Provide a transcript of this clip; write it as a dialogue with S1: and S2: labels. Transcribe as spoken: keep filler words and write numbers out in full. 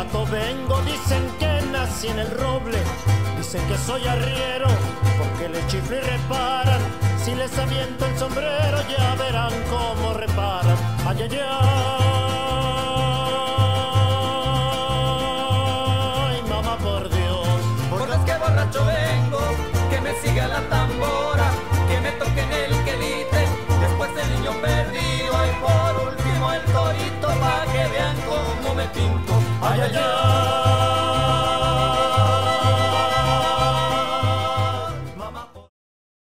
S1: Plato vengo, dicen que nací en el roble, dicen que soy arriero, porque le chiflo y reparan. Si les aviento el sombrero ya verán cómo reparan. Ay, ay, ay.